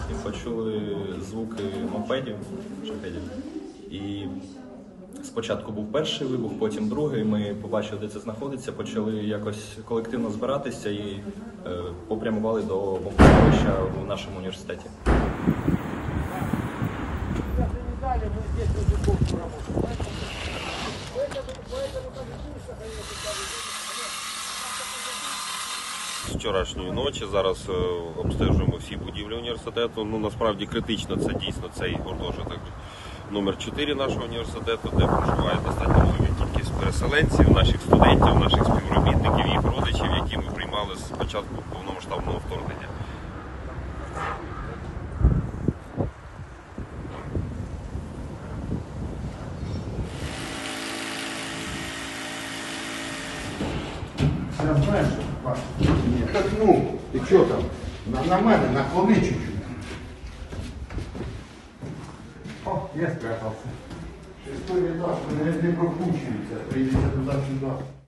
і почули звуки мопедів, шахедів. І спочатку був перший вибух, потім другий. Ми побачили, де це знаходиться, почали якось колективно збиратися і попрямували до бомбосховища в нашому університеті. З вчорашньої ночі зараз обстежуємо всі будівлі університету. Насправді критично це дійсно цей гуртожиток номер 4 нашого університету, де проживає достатньо велика кількість переселенців, наших студентів, наших співробітників, їх родичів, які ми приймали з початку повномасштабного вторгнення. Я знаю, що Паш. Так ну, ти що там? На мене, наклони чуть-чуть. О, я спрятався. Історія, так, не прокручується, прийдеться туди-сюди.